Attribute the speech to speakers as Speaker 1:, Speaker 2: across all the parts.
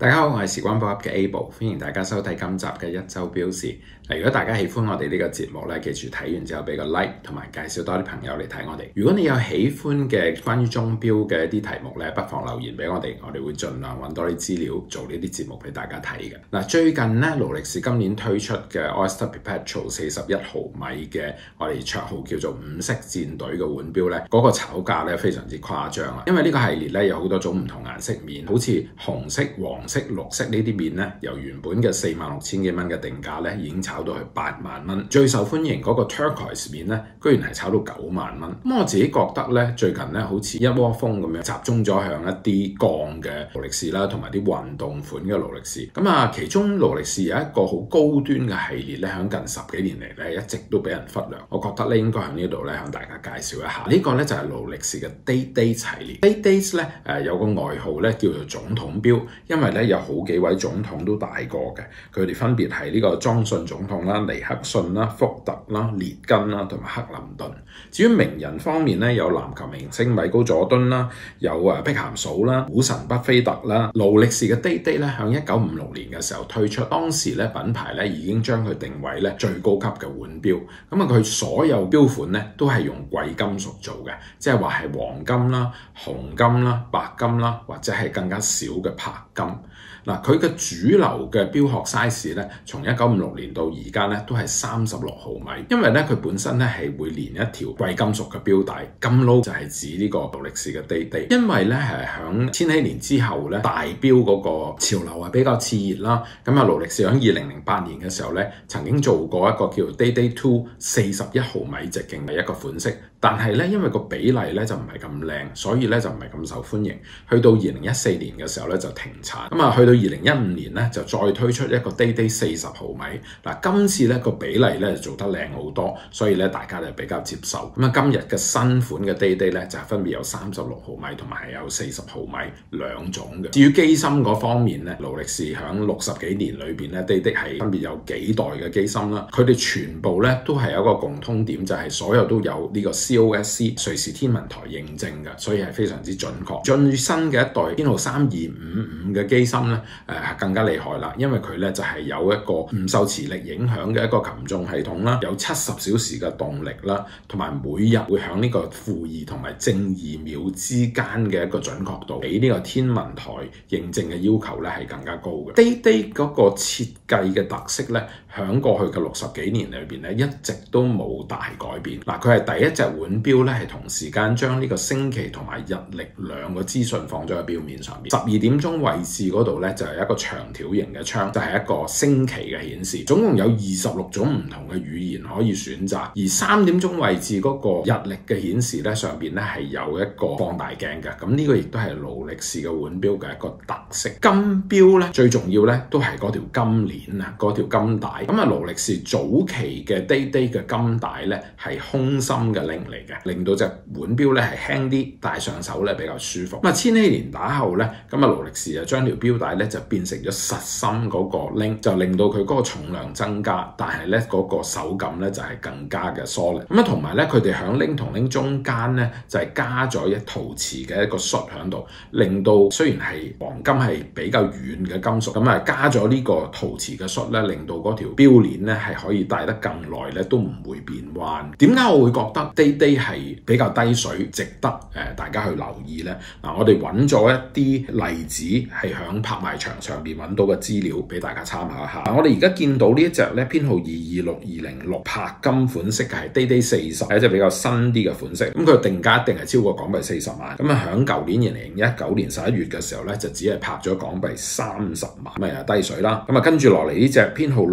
Speaker 1: 大家好，我係時光寶盒嘅 Able， 歡迎大家收睇今集嘅一周標示。如果大家喜歡我哋呢個節目咧，記住睇完之後俾個 like 同埋介紹多啲朋友嚟睇我哋。如果你有喜歡嘅關於鐘錶嘅一啲題目咧，不妨留言俾我哋，我哋會盡量揾多啲資料做呢啲節目俾大家睇嘅。最近咧勞力士今年推出嘅 Oyster Perpetual 41毫米嘅我哋綽號叫做五色戰隊嘅腕錶咧，嗰個炒價咧非常之誇張啊！因為呢個系列咧有好多種唔同顏色面，好似紅色、黃色、綠色呢啲面咧，由原本嘅46,000幾蚊嘅定價咧，已經炒到去8萬蚊。最受歡迎嗰個 turquoise 面咧，居然係炒到9萬蚊。咁我自己覺得咧，最近咧好似一窩蜂咁樣集中咗向一啲鋼嘅勞力士啦，同埋啲運動款嘅勞力士。其中勞力士有一個好高端嘅系列咧，響近10幾年嚟咧，一直都俾人忽略。我覺得咧應該喺呢度咧向大家介紹一下。呢個咧就係勞力士嘅 Day 系列。Day 咧有個外號咧叫做總統錶，因為咧有好幾位總統都戴過嘅，佢哋分別係呢個莊遜總統啦、尼克遜啦、福特啦、列根啦同埋克林頓。至於名人方面咧，有籃球明星米高佐敦啦，有碧咸嫂啦、股神巴菲特啦。勞力士嘅 Day 咧響1956年嘅時候推出，當時咧品牌咧已經將佢定位咧最高級嘅腕錶。佢所有錶款咧都係用貴金屬做嘅，即係話係黃金啦、紅金啦、白金啦，或者係更加少嘅鉑金。佢嘅主流嘅錶殼 size 咧，從1956年到而家咧都係36毫米，因為咧佢本身咧係會連一條貴金屬嘅錶帶，金撈就係指呢個勞力士嘅 Day。因為咧係響千禧年之後咧，大錶嗰個潮流係比較熾熱啦。勞力士響2008年嘅時候咧，曾經做過一個叫 Day 2 41毫米直徑嘅一個款式，但係咧因為個比例咧就唔係咁靚，所以咧就唔係咁受歡迎。去到2014年嘅時候咧就停產。去到2015年咧就再推出一個 Day 40毫米。今次咧個比例咧做得靚好多，所以咧大家就比較接受。今日嘅新款嘅 Day 咧就分別有36毫米同埋係有40毫米兩種嘅。至於機芯嗰方面咧，勞力士響60幾年裏邊咧 Day 係分別有幾代嘅機芯啦，佢哋全部咧都係有一個共通點，就係所有都有呢個 COSC 瑞士天文台認證嘅，所以係非常之準確。最新嘅一代編號3255嘅機芯咧，更加厲害啦，因為佢咧就係有一個唔受磁力影響嘅一個擒縱系統啦，有70小時嘅動力啦，同埋每日會響呢個-2同埋正2秒之間嘅一個準確度，比呢個天文台認證嘅要求咧係更加高嘅。Day 嗰個設計嘅特色咧，響過去嘅60幾年裏邊咧，一直都冇大改變。佢係第一隻腕錶咧，係同時間將呢個星期同埋日曆兩個資訊放咗喺錶面上面。12點鐘位置嗰度咧就係一個長條形嘅窗，就係一個星期嘅顯示。總共有26種唔同嘅語言可以選擇。而3點鐘位置嗰個日曆嘅顯示咧，上邊咧係有一個放大鏡嘅。呢個亦都係勞力士嘅腕錶嘅一個特色。金錶咧最重要咧都係嗰條金鏈啊，嗰條金帶。勞力士早期嘅 Day 嘅金帶咧係空心嘅拎嚟嘅，令到隻腕錶咧係輕啲，戴上手咧比較舒服。千禧年打後咧，勞力士就將條錶帶咧就變成咗實心嗰個拎，就令到佢嗰個重量增加，但係咧嗰個手感咧就係更加嘅 solid。同埋咧佢哋響拎同拎中間咧就係加咗一陶瓷嘅一個恤喺度，令到雖然係黃金係比較軟嘅金屬，加咗呢個陶瓷嘅恤咧，令到嗰條錶鏈咧係可以戴得更耐咧，都唔會變彎。點解我會覺得 Day 係比較低水，值得大家去留意呢？我哋揾咗一啲例子係響拍賣場上面揾到嘅資料俾大家參考一下。我哋而家見到呢一隻咧編號226206鉑金款式嘅係 Day 40，係一隻比較新啲嘅款式。佢定價一定係超過港幣40萬。響舊年2019年11月嘅時候咧，就只係拍咗港幣30萬，低水啦。跟住落嚟呢隻編號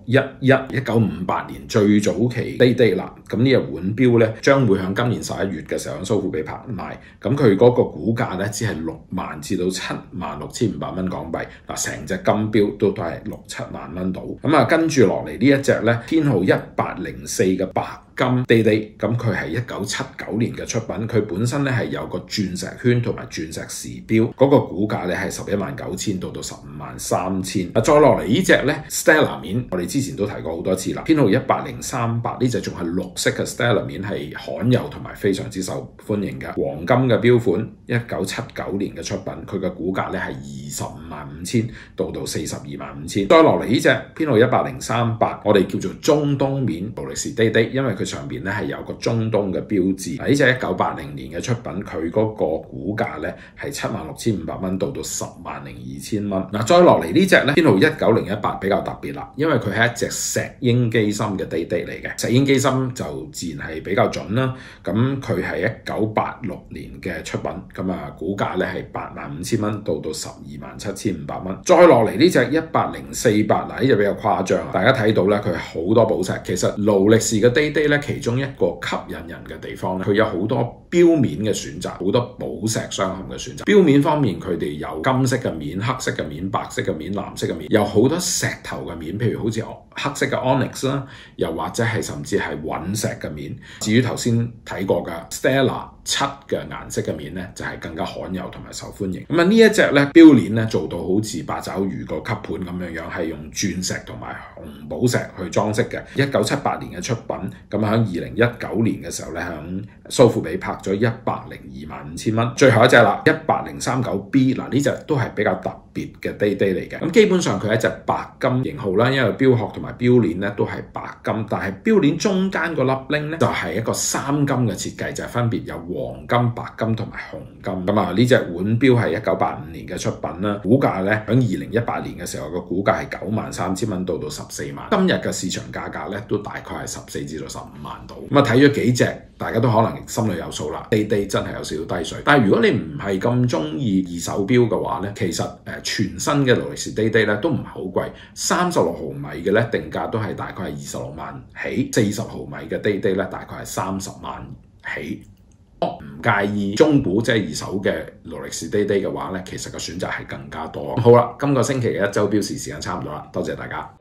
Speaker 1: 6611，1958年最早期 Day 啦。呢隻腕錶咧將會響今年11月嘅時候喺蘇富比拍賣。佢嗰個股價咧只係6萬至到76,500蚊港幣。成隻金錶都係6-7萬蚊到。跟住落嚟呢一隻咧編號1804嘅白金 Day， 咁佢係1979年嘅出品，佢本身咧係有個鑽石圈同埋鑽石時標，嗰個股價咧係119000到153000。再落嚟呢隻咧 Stellar 面，我哋之前都提過好多次啦，編號10300呢隻仲係綠色嘅 Stellar 面，係罕有同埋非常之受歡迎嘅黃金嘅標款，1979年嘅出品，佢嘅股價咧係255,000到425000。再落嚟呢隻編號10300，我哋叫做中東面勞力士 Day， 因為佢上邊咧係有個中東嘅標誌。呢隻1980年嘅出品，佢嗰個股價咧係76,500蚊到10,200,000蚊。再落嚟呢隻咧編號19018比較特別啦，因為佢係一隻石英機芯嘅 Day 嚟嘅。石英機芯就自然係比較準啦。咁佢係1986年嘅出品，咁股價咧係85,000蚊到12,750蚊。再落嚟呢隻10400，呢隻比較誇張，大家睇到咧佢好多寶石。其實勞力士嘅 Day 咧，其中一個吸引人嘅地方咧，佢有好多錶面嘅選擇，好多寶石相嵌嘅選擇。錶面方面，佢哋有金色嘅面、黑色嘅面、白色嘅面、藍色嘅面，有好多石頭嘅面，譬如好似黑色嘅 Onyx 啦，又或者係甚至係隕石嘅面。至於頭先睇過嘅 Stellar 7嘅顏色嘅面咧，就係更加罕有同埋受歡迎。咁呢一隻咧錶鏈咧做到好似八爪魚個吸盤咁樣，係用鑽石同埋紅寶石去裝飾嘅。1978年嘅出品，咁喺2019年嘅時候咧，喺蘇富比拍咗1025000蚊。最後一隻啦，18039B， 呢隻都係比較特別嘅 Day 嚟嘅。咁基本上佢係一隻白金型號啦，因為錶殼同埋錶鏈咧都係白金，但係錶鏈中間個粒鈴咧就係一個三金嘅設計，就係分別有黃金、白金同埋紅金。咁呢隻腕錶係1985年嘅出品啦，股價咧喺2018年嘅時候個股價係93,000蚊到14萬。今日嘅市場價格咧都大概係14至到15萬度。睇咗幾隻，大家都可能心裏有數啦。Day 真係有少少低水，但係如果你唔係咁中意二手錶嘅話咧，其實全新嘅勞力士 Day 咧都唔係好貴，36毫米嘅咧定價都係大概係26萬起，40毫米嘅 Day 咧大概係30萬起。唔介意中古即係二手嘅勞力士 Day 嘅話咧，其實個選擇係更加多。好啦，今個星期嘅一周錶時間差唔多啦，多謝大家。